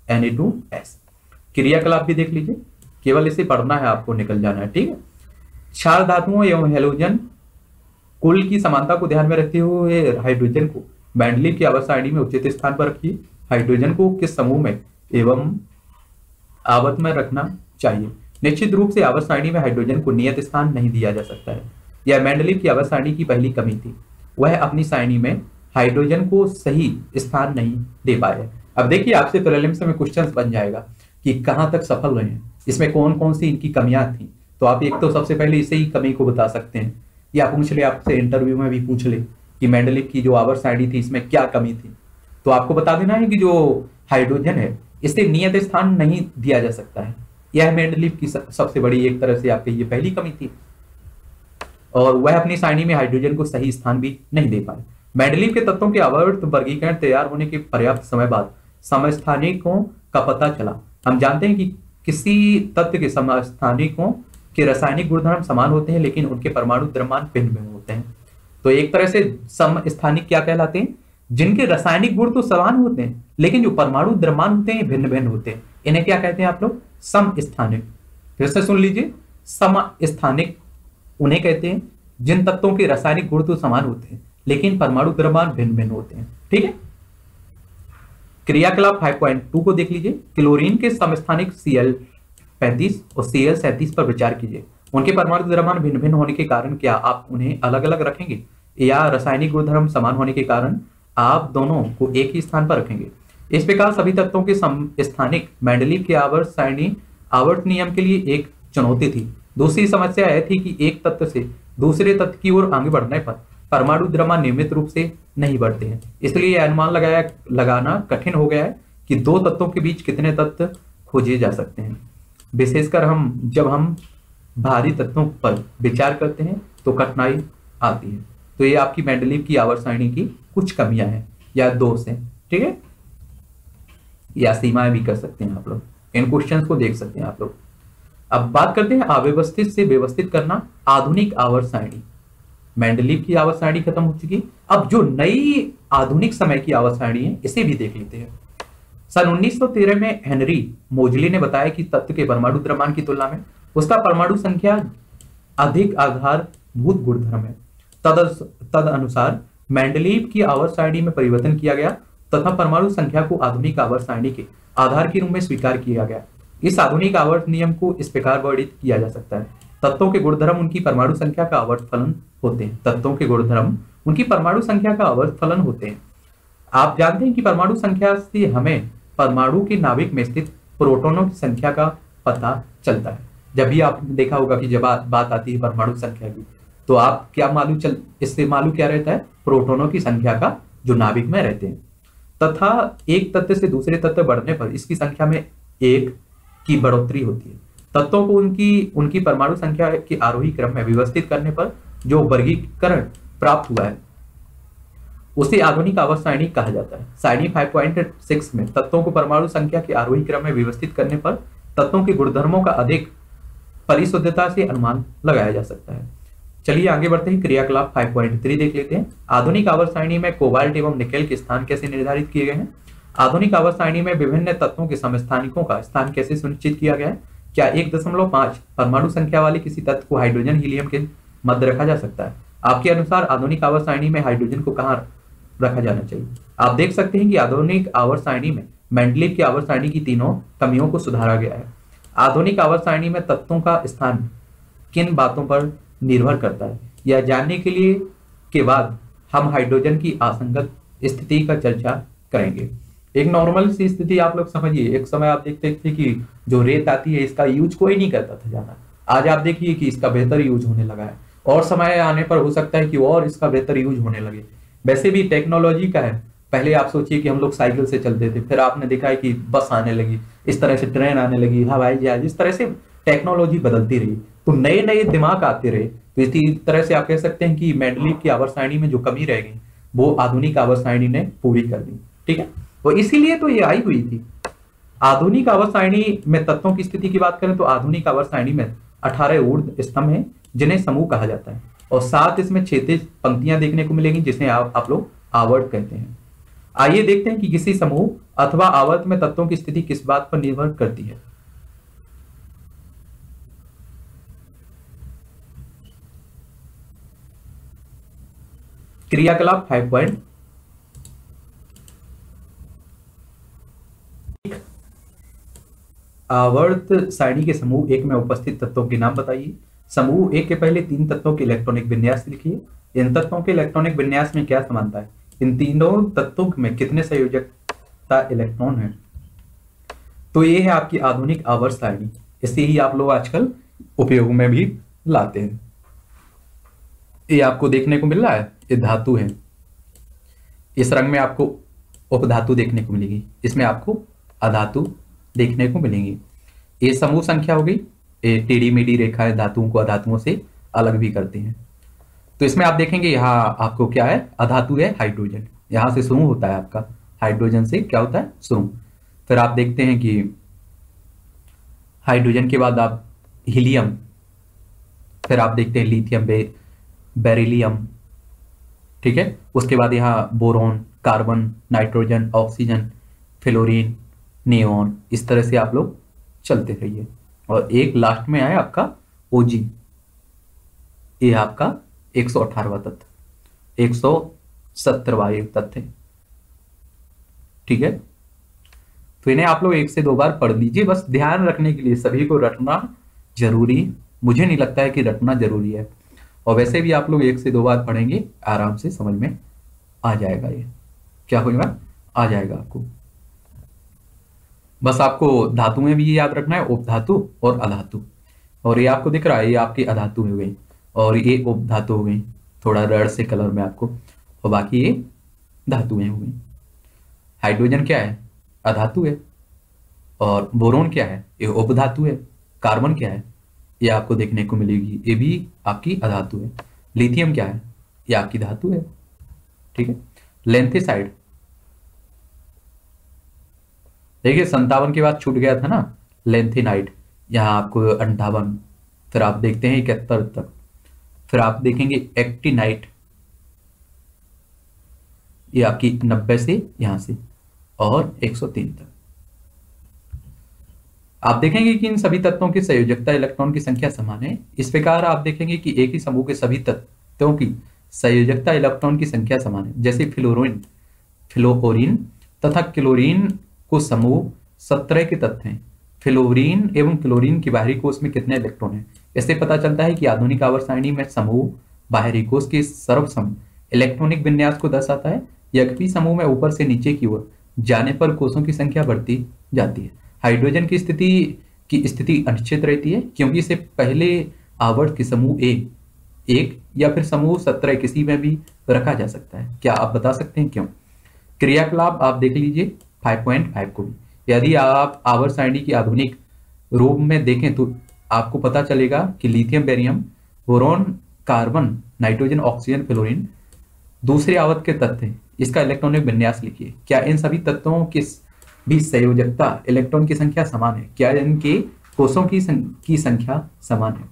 Na2S। क्रियाकलाप भी देख लीजिए, केवल इसे पढ़ना है आपको, निकल जाना है, ठीक है। क्षार धातुओं एवं हैलोजन कुल की समानता को ध्यान में रखते हुए हाइड्रोजन को मेंडलीव की आवर्त सारणी में उचित स्थान पर रखिए। हाइड्रोजन को किस समूह में एवं आवर्त में रखना चाहिए। निश्चित रूप से आवर्त सारणी में हाइड्रोजन को नियत स्थान नहीं दिया जा सकता है। यह मेंडलीव की आवर्त सारणी की पहली कमी थी, वह अपनी सारणी में हाइड्रोजन को सही स्थान नहीं दे पाए। अब देखिए आपसे प्रीलिम्स में क्वेश्चंस बन जाएगा कि कहां तक सफल रहे हैं, इसमें कौन कौन सी इनकी कमियां थी। तो आप एक तो सबसे पहले इसे ही कमी को बता सकते हैं, या पूछ ले, आपसे इंटरव्यू में भी पूछ ले कि मेंडलीव की जो आवर्त सारणी थी इसमें क्या कमी थी, तो आपको बता देना है कि जो हाइड्रोजन है इसे नियत स्थान नहीं दिया जा सकता है। यह मेंडलीव की सबसे बड़ी एक तरह से आपकी ये पहली कमी थी, और वह अपनी सारणी में हाइड्रोजन को सही स्थान भी नहीं दे पाए। मेंडलीव के तत्वों के आवर्त वर्गीकरण तैयार होने के पर्याप्त समय बाद समस्थानिकों का पता चला। हम जानते हैं कि किसी तत्व के समस्थानिकों के रासायनिक गुणधर्म समान होते हैं, लेकिन उनके परमाणु द्रव्यमान भिन्न भिन्न होते हैं। तो एक तरह से समस्थानिक क्या कहलाते हैं, जिनके रासायनिक गुण तो समान होते हैं, लेकिन जो परमाणु द्रव्यमान होते हैं भिन्न भिन्न होते हैं। इन्हें क्या कहते हैं आप लोग, समस्थानिक। फिर से सुन लीजिए, समस्थानिक उन्हें कहते हैं जिन तत्वों के रासायनिक गुण तो समान होते हैं, लेकिन परमाणु द्रव्यमान भिन्न भिन्न होते हैं, ठीक है। क्रियाकलाप 5.2 को देख लीजिए। क्लोरीन के समस्थानिक Cl35 और Cl37 पर विचार कीजिए। उनके परमाणु द्रव्यमान भिन्न भिन्न होने के कारण क्या आप उन्हें अलग अलग रखेंगे, या रासायनिक गुणधर्म समान होने के कारण आप दोनों को एक ही स्थान पर रखेंगे। इस प्रकार सभी तत्वों के समस्थानिक मेंडलीव के आवर्त सारणी आवर्त नियम के लिए एक चुनौती थी। दूसरी समस्या यह थी कि एक तत्व से दूसरे तत्व की ओर आगे बढ़ने पर परमाणु द्रव्यमान नियमित रूप से नहीं बढ़ते हैं। इसलिए यह अनुमान लगाना कठिन हो गया है कि दो तत्वों के बीच कितने तत्व खोजे जा सकते हैं। विशेषकर जब हम भारी तत्वों पर विचार करते हैं तो कठिनाई आती है। तो ये आपकी मेंडलीव की आवर्त सारणी की कुछ कमियां हैं या दोष हैं, ठीक है, या सीमाएं भी कर सकते हैं आप लोग। इन क्वेश्चंस को देख सकते हैं आप लोग। अब बात करते हैं अव्यवस्थित से व्यवस्थित करना, आधुनिक आवर्त सारणी। मेंडलीव की आवर्त सारणी खत्म हो चुकी, अब जो नई आधुनिक समय की आवर्त सारणी है इसे भी देख लेते हैं। सन 1913 में हेनरी मोजली ने बताया कि तत्व के परमाणु द्रव्यमान की तुलना में उसका परमाणु संख्या अधिक आधारभूत गुणधर्म है। तद अनुसार मेंडलीव की आवर्त सारणी में परिवर्तन किया गया तथा परमाणु संख्या को आधुनिक आवर्त सारणी के आधार के रूप में स्वीकार किया गया। इस आधुनिक आवर्त नियम को इस प्रकार वर्णित किया जा सकता है। तत्वों के गुणधर्म उनकी परमाणु संख्या का आवर्त फलन होते हैं। तत्वों के गुणधर्म उनकी परमाणु संख्या का आवर्त फलन होते हैं। आप जानते हैं कि परमाणु संख्या से हमें परमाणु के नाभिक में स्थित प्रोटॉनों की संख्या का पता चलता है। जब भी आपने देखा होगा कि जब बात आती है परमाणु संख्या की, तो आप क्या इससे मालूम क्या रहता है, प्रोटॉनों की संख्या का जो नाभिक में रहते हैं। तथा एक तत्व से दूसरे तत्व बढ़ने पर इसकी संख्या में एक की बढ़ोतरी होती है। तत्वों को उनकी परमाणु संख्या के आरोही क्रम में व्यवस्थित करने पर जो वर्गीकरण प्राप्त हुआ है उसे आधुनिक आवर्त सारणी कहा जाता है। सारणी 5.6 में तत्वों को परमाणु संख्या के आरोही क्रम में व्यवस्थित करने पर तत्वों के गुणधर्मों का अधिक परिशुद्धता से अनुमान लगाया जा सकता है। चलिए आगे बढ़ते हैं, क्रियाकलाप 5.3 देख लेते हैं। आधुनिक आवर्त सारणी में कोबाल्ट एवं निकेल के स्थान कैसे निर्धारित किए गए हैं। आधुनिक आवर्त सारणी में विभिन्न तत्वों के समस्थानिकों का स्थान कैसे सुनिश्चित किया गया है। क्या 1.5 परमाणु संख्या वाले किसी तत्व को हाइड्रोजन हीलियम के मध्य रखा जा सकता है। आपके अनुसार आधुनिक आवर्त सारणी में हाइड्रोजन को कहां रखा जाना चाहिए। आप देख सकते हैं कि आधुनिक आवर्त सारणी में मेंडलीव की आवर्त सारणी की तीनों कमियों को सुधारा गया है। आधुनिक आवर्त सारणी में तत्वों का स्थान किन बातों पर निर्भर करता है, यह जानने के लिए के बाद हम हाइड्रोजन की असंगत स्थिति का चर्चा करेंगे। एक नॉर्मल सी स्थिति आप लोग समझिए, एक समय आप देखते थे कि जो रेत आती है इसका यूज कोई नहीं करता था ज्यादा, आज आप देखिए कि इसका बेहतर यूज होने लगा है, और समय आने पर हो सकता है कि और इसका बेहतर यूज होने लगे। वैसे भी टेक्नोलॉजी का है, पहले आप सोचिए कि हम लोग साइकिल से चलते थे, फिर आपने देखा है कि बस आने लगी, इस तरह से ट्रेन आने लगी, हवाई जहाज, इस तरह से टेक्नोलॉजी बदलती रही, तो नए नए दिमाग आते रहे। तो इसी तरह से आप कह सकते हैं कि मेंडलीव की आवर्त सारणी में जो कमी रह गई वो आधुनिक आवर्त सारणी ने पूरी कर दी, ठीक है। तो इसीलिए तो ये आई हुई थी। आधुनिक आवर्त सारणी में तत्वों की स्थिति की बात करें तो आधुनिक आवर्त सारणी में 18 ऊर्ध्व स्तंभ हैं जिन्हें समूह कहा जाता है, और 7 इसमें क्षैतिज पंक्तियां देखने को मिलेंगी जिसे आप लोग आवर्त कहते हैं। आइए देखते हैं कि किसी समूह अथवा आवर्त में तत्वों की स्थिति किस बात पर निर्भर करती है? क्रियाकलाप 5 पॉइंट। आवर्त सारणी के समूह एक में उपस्थित तत्वों के नाम बताइए। समूह एक के पहले 3 तत्वों के इलेक्ट्रॉनिक विन्यास लिखिए। इन तत्वों के इलेक्ट्रॉनिक विन्यास में क्या समानता है? इन तीनों तत्वों में कितने संयोजकता इलेक्ट्रॉन है? तो ये है आपकी आधुनिक आवर्त सारणी। इसे ही आप लोग आजकल उपयोग में भी लाते हैं। ये आपको देखने को मिल रहा है, ये धातु है। इस रंग में आपको उपधातु देखने को मिलेगी, इसमें आपको अधातु देखने को मिलेंगी। ये समूह संख्या हो गई। ये टेढ़ी मेढ़ी रेखाएं धातुओं को अधातुओं से अलग भी करते हैं। तो इसमें आप देखेंगे यहाँ आपको क्या है, अधातु है हाइड्रोजन। यहां से शुरू होता है आपका, हाइड्रोजन से क्या होता है, शुरू। फिर आप देखते हैं कि हाइड्रोजन के बाद आप हीलियम, फिर आप देखते हैं लिथियम, बेरिलियम, ठीक है। उसके बाद यहाँ boron, carbon, nitrogen, oxygen, fluorine, neon. इस तरह से आप लोग चलते रहिए। और एक लास्ट में आया आपका ओजी, ये आपका 118वां तत्व, 170वां तत्व है, ठीक है। तो इन्हें आप लोग 1 से 2 बार पढ़ लीजिए, बस ध्यान रखने के लिए। सभी को रटना जरूरी, मुझे नहीं लगता है कि रटना जरूरी है। और वैसे भी आप लोग 1 से 2 बार पढ़ेंगे, आराम से समझ में आ जाएगा। ये क्या होगा, आ जाएगा आपको। बस आपको धातु में भी याद रखना है, उपधातु और अधातु। और ये आपको दिख रहा है, ये आपकी अधातु हो गई और ये उपधातु हो गई, थोड़ा रेड से कलर में आपको। और बाकी ये धातुएं हो गई। हाइड्रोजन क्या है, अधातु है। और बोरोन क्या है, ये उपधातु है। कार्बन क्या है, ये आपको देखने को मिलेगी, ये भी आपकी अधातु है। लिथियम क्या है, ये आपकी धातु है, ठीक है। लेंथेसाइड, देखिए 57 के बाद छूट गया था ना, लेंथेनाइड, यहाँ आपको 58, फिर आप देखते हैं 71 तक। फिर आप देखेंगे एक्टिनाइट, ये आपकी 90 से यहां से और 103 तक। आप देखेंगे कि इन सभी तत्वों की संयोजकता इलेक्ट्रॉन की संख्या समान है। इस प्रकार आप देखेंगे कि एक ही समूह के सभी तत्वों की संयोजकता इलेक्ट्रॉन की संख्या समान है। जैसे फ्लोरीन तथा क्लोरीन को समूह 17 के तत्व हैं। फ्लोरीन एवं क्लोरीन के बाहरी कोष में कितने इलेक्ट्रॉन हैं? इससे पता चलता है कि आधुनिक आवर्त सारणी में समूह बाहरी कोष के सर्वसम इलेक्ट्रॉनिक विन्यास को दर्शाता है। यद्यपि समूह में ऊपर से नीचे की ओर जाने पर कोषों की संख्या बढ़ती जाती है। हाइड्रोजन की स्थिति अनिश्चित रहती है, क्योंकि इसे पहले आवर्त के समूह एक या फिर समूह 17 किसी में भी रखा जा सकता है। क्या आप बता सकते हैं क्यों? क्रियाकलाप आप देख लीजिए 5.5 को भी। यदि आप आवर्त सारणी की आधुनिक रूप में देखें तो आपको पता चलेगा कि lithium, barium, boron, carbon, nitrogen, oxygen, fluorine दूसरे आवर्त के तत्व हैं। इसका इलेक्ट्रॉनिक विन्यास लिखिए। क्या इन सभी तत्वों की भी संयोजकता इलेक्ट्रॉन की संख्या समान है? क्या इनके कोषों की संख्या समान है?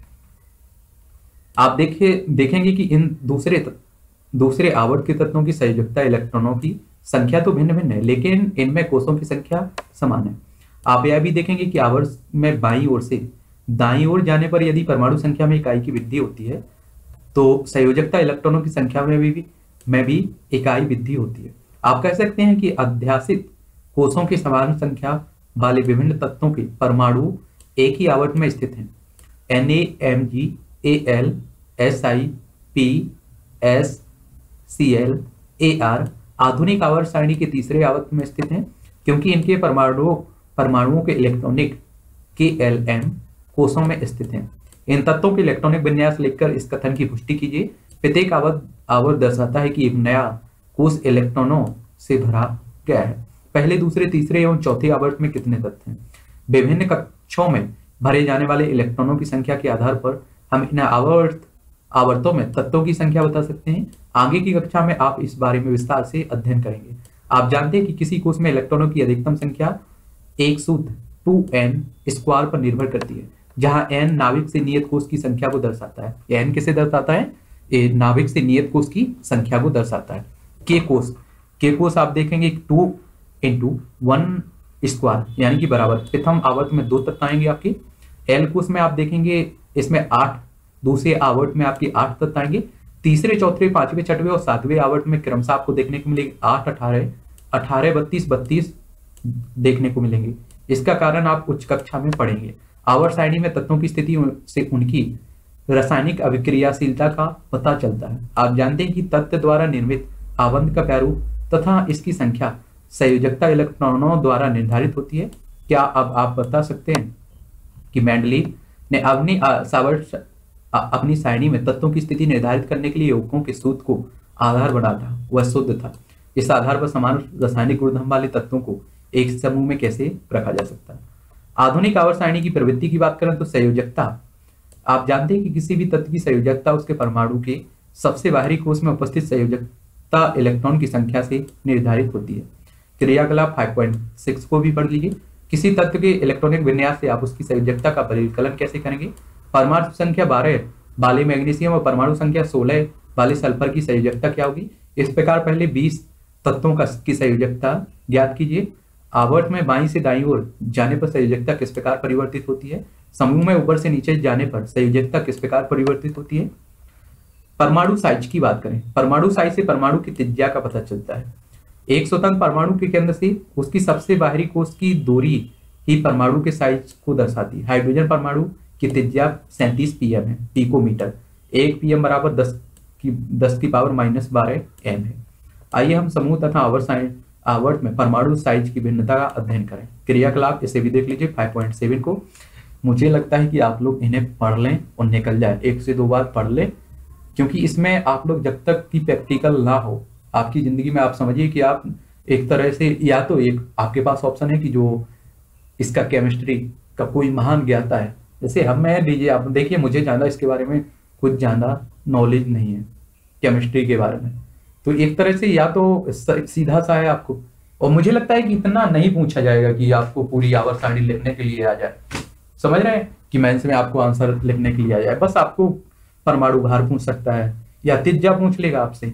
आप देखेंगे कि इन दूसरे आवर्त के तत्वों की संयोजकता इलेक्ट्रॉनों की संख्या तो भिन्न भिन्न है, लेकिन इनमें कोषों की संख्या समान है। आप यह भी देखेंगे कि आवर्त में बाईं ओर से दाईं ओर जाने पर यदि परमाणु संख्या में इकाई की वृद्धि होती है तो संयोजकता इलेक्ट्रॉनों की संख्या में भी इकाई वृद्धि होती है। आप कह सकते हैं कि अध्यासित कोषों की समान संख्या वाले विभिन्न तत्वों के परमाणु एक ही आवर्त में स्थित हैं। Na, Mg, Al, Si, P, S, Cl, Ar आधुनिक आवर्त सारणी के तीसरे आवर्त में स्थित हैं, क्योंकि इनके परमाणुओं के इलेक्ट्रॉनिक Klm कोषों में स्थित हैं। इन तत्वों के इलेक्ट्रॉनिक विन्यास लिखकर इस कथन की पुष्टि कीजिए। प्रत्येक आवर्त दर्शाता है कि एक नया कोष इलेक्ट्रॉनों से भरा गया है। पहले, दूसरे, तीसरे एवं चौथे आवर्त में कितने तत्व हैं? विभिन्न कक्षों में भरे जाने वाले इलेक्ट्रॉनों की संख्या के आधार पर हम इन आवर्तों में तत्वों की संख्या बता सकते हैं। आगे की कक्षा में आप इस बारे में विस्तार से अध्ययन करेंगे। आप जानते हैं कि किसी कोष में इलेक्ट्रॉनों की अधिकतम संख्या एक सूत्र 2n स्क्वायर पर निर्भर करती है, जहां n नाभिक से नियत कोष की संख्या को दर्शाता है। n किसे दर्शाता है? नाभिक से नियत कोष की संख्या को दर्शाता है। के कोष आप देखेंगे 2 इंटू 1 स्क्वायर यानी कि बराबर प्रथम आवर्त में 2 तत्व आएंगे आपके, एल कोष में आप देखेंगे इसमें 8, दूसरे आवर्त में आपकी 8 तत्व आएंगे, तीसरे चौथे पांचवें छठवें और सातवें आवर्त में क्रमशः आपको देखने को मिलेगी 8, 18, 18, 32, 32 देखने को मिलेंगे। इसका कारण आप उच्च कक्षा में पढ़ेंगे। आवर्त सारणी में तत्वों की स्थिति से उनकी रासायनिक अभिक्रियाशीलता का पता चलता है। आप जानते हैं कि तत्व द्वारा निर्मित आबंध का प्रारूप तथा इसकी संख्या संयोजकता इलेक्ट्रॉनों द्वारा निर्धारित होती है। क्या अब आप बता सकते हैं कि मेंडलीव ने अपनी सारणी में तत्वों की स्थिति निर्धारित करने के लिए यौगिकों के सूत्र को आधार बना था, वह शुद्ध था। इस आधार पर समान रासायनिक गुणधर्म वाले तत्वों को एक समूह में कैसे रखा जा सकता है। आधुनिक आवर्त सारणी की प्रवृत्ति की बात करें तो संयोजकता, आप जानते हैं कि किसी भी तत्व की संयोजकता उसके परमाणु के सबसे बाहरी कोष में उपस्थित संयोजकता इलेक्ट्रॉन की संख्या से निर्धारित होती है। क्रियाकलाप 5.6 को भी पढ़ लीजिए। किसी तत्व के इलेक्ट्रॉनिक विन्यास से आप उसकी संयोजकता का परिकलन कैसे करेंगे। परमाणु संख्या 12 वाले मैग्नीशियम और परमाणु संख्या 16 वाले सल्फर की संयोजकता क्या होगी। इस प्रकार पहले 20 तत्वों की संयोजकता ज्ञात कीजिए। आवर्त में बाईं से दाईं ओर जाने पर संयोजकता किस प्रकार परिवर्तित होती है। समूह में ऊपर से नीचे जाने पर संयोजकता किस प्रकार परिवर्तित होती है। परमाणु साइज की बात करें, परमाणु साइज से परमाणु की त्रिज्या का पता चलता है। एक स्वतंत्र परमाणु के केंद्र से उसकी सबसे बाहरी कोष की दूरी ही परमाणु के साइज को दर्शाती है। हाइड्रोजन परमाणु की त्रिज्या 37 पीएम है, पिकोमीटर। 1 पीएम बराबर 10 की पावर -12 एम है। आइए हम समूह तथा आवर्त में परमाणु साइज की भिन्नता का अध्ययन करें। क्रियाकलाप इसे भी देख लीजिए 5.7 को। मुझे लगता है कि आप लोग इन्हें पढ़ लें और निकल जाए, 1 से 2 बार पढ़ लें, क्योंकि इसमें आप लोग जब तक कि प्रैक्टिकल ना हो आपकी जिंदगी में, आप समझिए कि आप एक तरह से, या तो एक आपके पास ऑप्शन है कि जो इसका केमिस्ट्री का कोई महान ज्ञाता है, जैसे हम मैं लीजिए, आप देखिए मुझे ज्यादा इसके बारे में कुछ ज्यादा नॉलेज नहीं है केमिस्ट्री के बारे में, तो एक तरह से या तो सीधा सा है आपको, और मुझे लगता है कि इतना नहीं पूछा जाएगा कि आपको पूरी आवर्त सारणी लिखने के लिए आ जाए। समझ रहे हैं कि मेंस में आपको आंसर लिखने के लिए आ जाए, बस आपको परमाणु भार पूछ सकता है या त्रिज्या पूछ लेगा आपसे।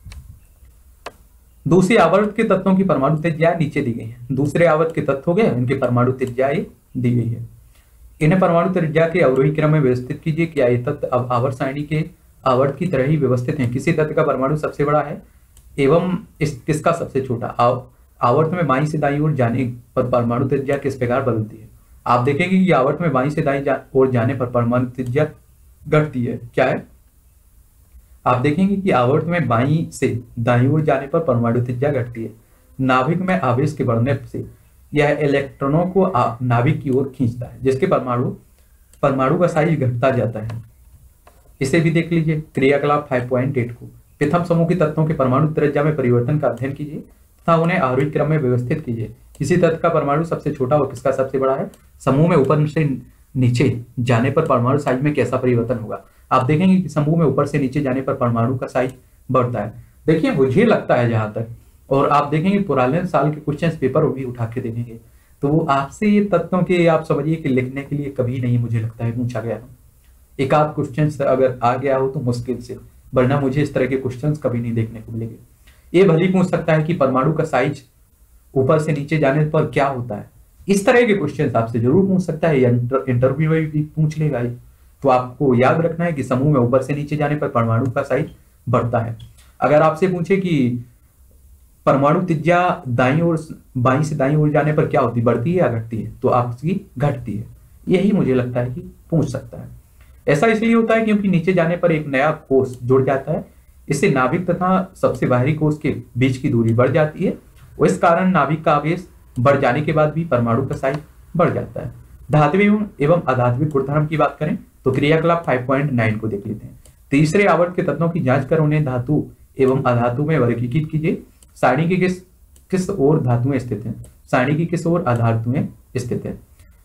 दूसरे आवर्त के तत्वों की परमाणु त्रिज्या नीचे दी गई है। दूसरे आवर्त के तत्व हो गए, उनकी परमाणु त्रिज्या दी गई है। इन्हें परमाणु त्रिज्या के अवरोही क्रम में व्यवस्थित कीजिए। क्या ये तत्व अब आवर्त सारणी के आवर्त की तरह ही व्यवस्थित हैं। किसी तत्व का परमाणु सबसे बड़ा है एवं किसका सबसे छोटा। आवर्त में बाईं से दाईं ओर जाने पर परमाणु त्रिज्या किस प्रकार बदलती है। आप देखेंगे कि आवर्त में बाईं से दाईं ओर जाने पर परमाणु त्रिज्या घटती है। क्या है, आप देखेंगे कि आवर्त में बाईं से दाईं ओर जाने पर परमाणु त्रिज्या घटती है। नाभिक में आवेश के बढ़ने से यह इलेक्ट्रॉनों को नाभिक की ओर खींचता है, जिसके परमाणु का साइज घटता जाता है। इसे भी देख लीजिए क्रियाकलाप 5.8 को। प्रथम समूह के तत्वों के परमाणु त्रिज्या में परिवर्तन का अध्ययन कीजिए तथा उन्हें आरोही क्रम में व्यवस्थित कीजिए। किसी तत्व का परमाणु सबसे छोटा और किसका सबसे बड़ा है। समूह में ऊपर से नीचे जाने पर परमाणु साइज में कैसा परिवर्तन होगा। आप देखेंगे कि समूह में ऊपर से नीचे जाने पर परमाणु का साइज बढ़ता है। देखिए मुझे लगता है जहां तक, और आप देखेंगे पुराने साल के क्वेश्चन पेपर भी उठा के देखेंगे तो वो आपसे ये तत्वों के आप समझिए कि लिखने के लिए कभी नहीं मुझे लगता है पूछा गया। एक आध क्वेश्चन अगर आ गया हो तो मुश्किल से, वरना मुझे इस तरह के क्वेश्चन कभी नहीं देखने को मिलेंगे। ये भले पूछ सकता है कि परमाणु का साइज ऊपर से नीचे जाने पर क्या होता है। इस तरह के क्वेश्चन आपसे जरूर पूछ सकता है, इंटरव्यू में भी पूछ लेगा। तो आपको याद रखना है कि समूह में ऊपर से नीचे जाने पर परमाणु का साइज बढ़ता है। अगर आपसे पूछे कि परमाणु त्रिज्या बाईं से दाईं ओर जाने पर क्या होती है, बढ़ती है या घटती है, तो आपकी घटती है। यही मुझे लगता है कि पूछ सकता है। ऐसा इसलिए होता है क्योंकि नीचे जाने पर एक नया कोष जुड़ जाता है। इससे नाभिक तथा सबसे बाहरी कोष के बीच की दूरी बढ़ जाती है और इस कारण नाभिक का आवेश बढ़ जाने के बाद भी परमाणु का साइज बढ़ जाता है। धात्विक एवं अधात्विक गुणधर्म की बात करें तो क्रियाकलाप 5.9 को देख लेते हैं। तीसरे आवर्त के तत्वों की जांच कर उन्हें धातु एवं अधातु में वर्गीकृत कीजिए। सारणी की किस ओर धातुएं स्थित हैं। सारणी की किस ओर अधातुएं स्थित है।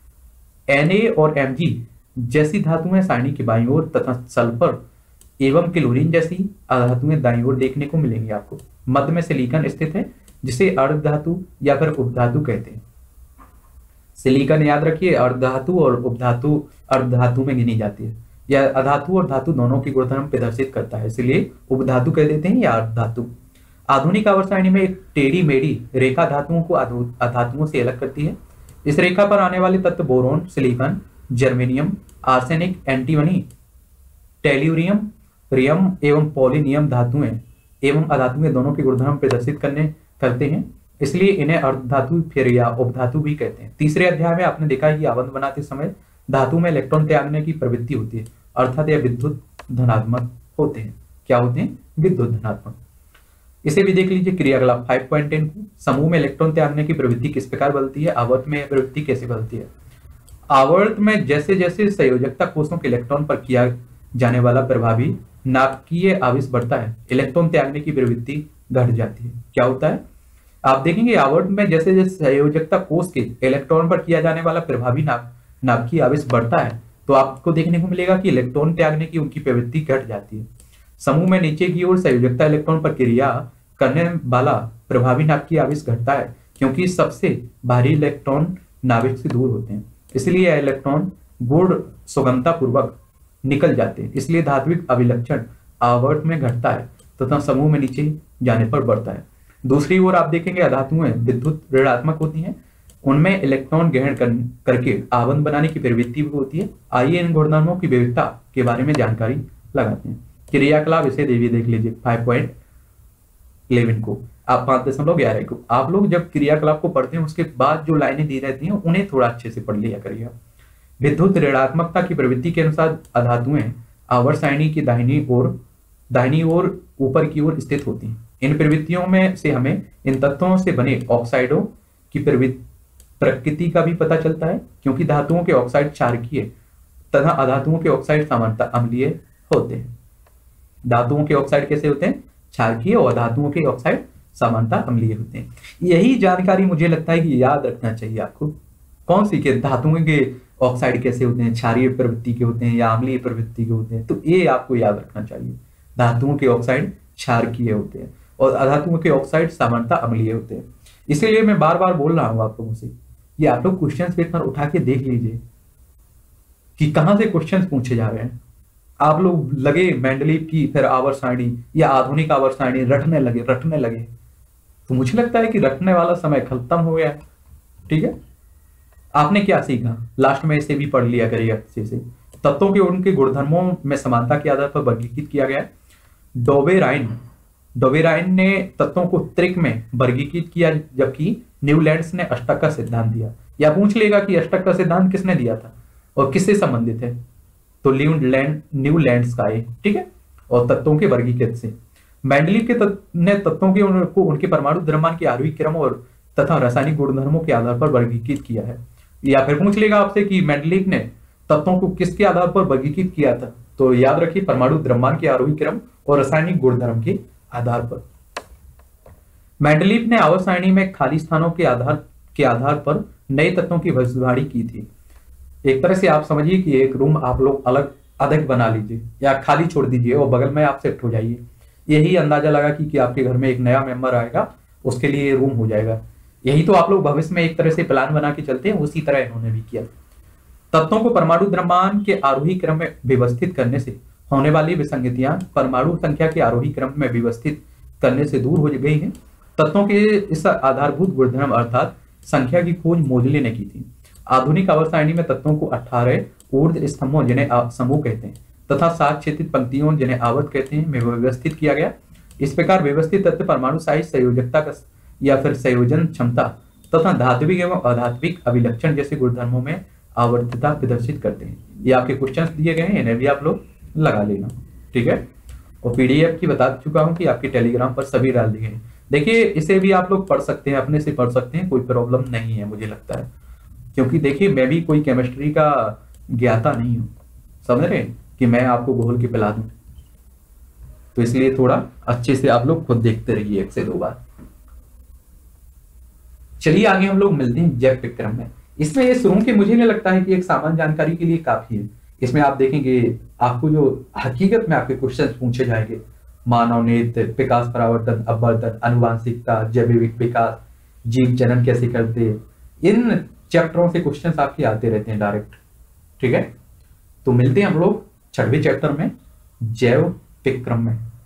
Na और Mg जैसी धातुएं सारणी की बाईं ओर तथा सल्फर एवं क्लोरीन जैसी अधातुएं दाईं ओर देखने को मिलेंगी आपको। मध्य में सिलिकॉन स्थित है जिसे अर्धधातु या फिर उपधातु कहते हैं। सिलिकॉन याद रखिए अर्धधातु और उपधातु अर्धधातु में गिनी जाती है। यह अधातु और धातु दोनों की गुणधर्म प्रदर्शित करता है, इसलिए उपधातु कह देते हैं या अर्धधातु। आधुनिक आवर्त सारणी में एक टेढ़ी मेढ़ी रेखा धातुओं को अधातुओं से अलग करती है। इस रेखा पर आने वाले तत्व boron, silicon, germanium, arsenic, antimony, tellurium, रियम एवं पोलिनियम धातुएं एवं अधातुएं दोनों के गुणधर्म प्रदर्शित करते हैं, इसलिए इन्हें अर्धधातु फिर या उपधातु भी कहते हैं। तीसरे अध्याय में आपने देखा है कि आबंध बनाते समय धातु में इलेक्ट्रॉन त्यागने की प्रवृत्ति होती है, अर्थात यह विद्युत धनात्मक होते हैं। क्या होते हैं? विद्युत धनात्मक। इसे भी देख लीजिए क्रियाकलाप 5.10 को। समूह में इलेक्ट्रॉन त्यागने की प्रवृत्ति किस प्रकार बदलती है? आवर्त में यह प्रवृत्ति कैसे बदलती है? आवर्त में जैसे जैसे संयोजकता कोषों के इलेक्ट्रॉन पर किया जाने वाला प्रभावी नाभिकीय आवेश बढ़ता है, इलेक्ट्रॉन त्यागने की प्रवृत्ति घट जाती है। क्या होता है? आप देखेंगे आवर्त में जैसे जैसे संयोजकता कोष के इलेक्ट्रॉन पर किया जाने वाला प्रभावी नाभिकीय आवेश बढ़ता है, तो आपको देखने को मिलेगा कि इलेक्ट्रॉन त्यागने की उनकी प्रवृत्ति घट जाती है। समूह में नीचे की ओर संयोजकता इलेक्ट्रॉन पर क्रिया करने वाला प्रभावी नाभिकीय आवेश घटता है, क्योंकि सबसे भारी इलेक्ट्रॉन नाभिक से दूर होते हैं, इसलिए यह इलेक्ट्रॉन गुण सुगमता पूर्वक निकल जाते हैं। इसलिए धात्विक अभिलक्षण आवर्त में घटता है तथा समूह में नीचे जाने पर बढ़ता है। दूसरी ओर आप देखेंगे अधातुएं विद्युत ऋणात्मक होती हैं, उनमें इलेक्ट्रॉन ग्रहण करके आबंध बनाने की प्रवृत्ति भी होती है। आइए इन गुणधर्मों की विविधता के बारे में जानकारी लगाते हैं। क्रियाकलाप इसे देख लीजिए 5.11 को, आप 5.11 को। आप लोग जब क्रियाकलाप को पढ़ते हैं उसके बाद जो लाइनें दी रहती हैं उन्हें थोड़ा अच्छे से पढ़ लिया करिएगा। विद्युत ऋणात्मकता की प्रवृत्ति के अनुसार अधातुएं आवर्त सारणी की दाहिनी ओर ऊपर की ओर स्थित होती हैं। इन प्रवृत्तियों में से हमें इन तत्वों से बने ऑक्साइडों की प्रकृति का भी पता चलता है, क्योंकि धातुओं के ऑक्साइड क्षारकीय तथा अधातुओं के ऑक्साइड सामान्यतः अम्लीय होते हैं। धातुओं के ऑक्साइड कैसे होते हैं? क्षारकीय, और धातुओं के ऑक्साइड सामान्यतः अम्लीय होते हैं। यही जानकारी मुझे लगता है कि याद रखना चाहिए आपको। कौन सी के धातुओं के ऑक्साइड कैसे होते हैं? क्षारीय प्रवृत्ति के होते हैं या अम्लीय प्रवृत्ति के होते हैं, तो ये आपको याद रखना चाहिए। धातुओं के ऑक्साइड क्षारकीय होते हैं और अधातुओं के ऑक्साइड सामान्यतः अम्लीय होते हैं। इसीलिए मैं बार बार बोल रहा हूं आप लोगों से, ये आप लोग क्वेश्चन पेपर उठा के देख लीजिए कि कहां से क्वेश्चन पूछे जा रहे हैं। आप लोग लगे मेंडलीव की फिर आवर्त सारणी या आधुनिक आवर्त सारणी रटने लगे, तो मुझे लगता है कि रटने वाला समय खत्म हो गया। ठीक है, आपने क्या सीखा? लास्ट में इसे भी पढ़ लिया करिए अच्छे से। तत्वों के उनके गुणधर्मों में समानता के आधार पर वर्गीकृत किया गया है। डोबेराइन ने तत्वों को त्रिक में वर्गीकृत किया, जबकि न्यूलैंड्स ने अष्टक का सिद्धांत दिया। या पूछ लेगा कि अष्टक का सिद्धांत किसने दिया था और किससे संबंधित है, तो न्यूलैंड्स का है। ठीक है, और तत्वों के वर्गीकृत से मेंडलीव ने तत्वों के उनके परमाणु द्रव्यमान के आरोही क्रम और तथा रासायनिक गुणधर्मों के आधार पर वर्गीकृत किया है। या फिर पूछ लेगा आपसे कि मेंडलीव ने तत्वों को किसके आधार पर वर्गीकृत किया था, तो याद रखिए परमाणु द्रव्यमान के आरोही क्रम और रासायनिक गुणधर्म के आधार पर। मेंडलीव ने आवर्त सारणी में खाली स्थानों के आधार पर नए तत्वों की भविष्यवाणी की थी। एक तरह से आप समझिए कि एक रूम आप लोग अलग बना लीजिए या खाली छोड़ दीजिए और बगल में आप शिफ्ट हो जाइए। यही अंदाजा लगा कि आपके घर में एक नया मेंबर आएगा, उसके लिए रूम हो जाएगा। यही तो आप लोग भविष्य में एक तरह से प्लान बना के चलते हैं, उसी तरह इन्होंने भी किया। तत्वों को परमाणु द्रव्यमान के आरोही क्रम में व्यवस्थित करने से होने वाली विसंगतियां परमाणु संख्या के आरोही क्रम में व्यवस्थित करने से दूर हो गई हैं। तत्वों के इस आधारभूत गुणधर्म अर्थात संख्या की खोज मोजले ने की थी। आधुनिक आवर्त सारणी में तत्वों को 18 ऊर्ध्व स्तंभों जिन्हें समूह कहते हैं तथा 7 क्षैतिज पंक्तियों जिन्हें आवर्त कहते हैं में व्यवस्थित किया गया। इस प्रकार व्यवस्थित तत्व परमाणु साइज, संयोजकता का या फिर संयोजन क्षमता तथा धात्विक एवं अधात्विक अभिलक्षण जैसे गुणधर्मों में आवर्तता प्रदर्शित करते हैं। ये आपके क्वेश्चंस दिए गए हैं, इन्हें भी आप लोग लगा लेना। ठीक है, और पीडीएफ की बता चुका हूं कि आपके टेलीग्राम पर सभी डाल दिए हैं। देखिए इसे भी आप लोग पढ़ सकते हैं, अपने से पढ़ सकते हैं, कोई प्रॉब्लम नहीं है मुझे लगता है, क्योंकि देखिए मैं भी कोई केमिस्ट्री का ज्ञाता नहीं हूं, समझ रहे कि मैं आपको घोल के पिला दूं, तो इसलिए थोड़ा अच्छे से आप लोग खुद देखते रहिए 1 से 2 बार। चलिए आगे हम लोग मिलते हैं जैव विक्रम में। इसमें ये शुरू के मुझे नहीं लगता है कि एक सामान्य जानकारी के लिए काफी है। इसमें आप देखेंगे आपको जो हकीकत में आपके क्वेश्चन पूछे जाएंगे, मानव नेत्र, विकास परावर्तन, अपवर्तन, अनुवांशिकता, जैविक विकास, जीव जनन कैसे करते, इन चैप्टरों से क्वेश्चंस आपके आते रहते हैं डायरेक्ट। ठीक है, तो मिलते हैं हम लोग 6वें चैप्टर में जैव विक्रम में।